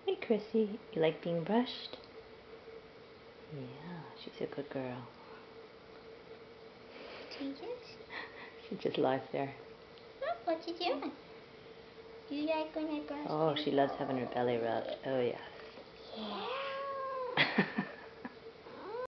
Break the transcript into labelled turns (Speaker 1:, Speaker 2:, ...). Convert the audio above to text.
Speaker 1: Hey, Chrissy, you like being brushed? Yeah, she's a good girl. She just lies there.
Speaker 2: Look, what you doing? You like when I brush?
Speaker 1: Oh, she loves having her belly rubbed. Oh, yes.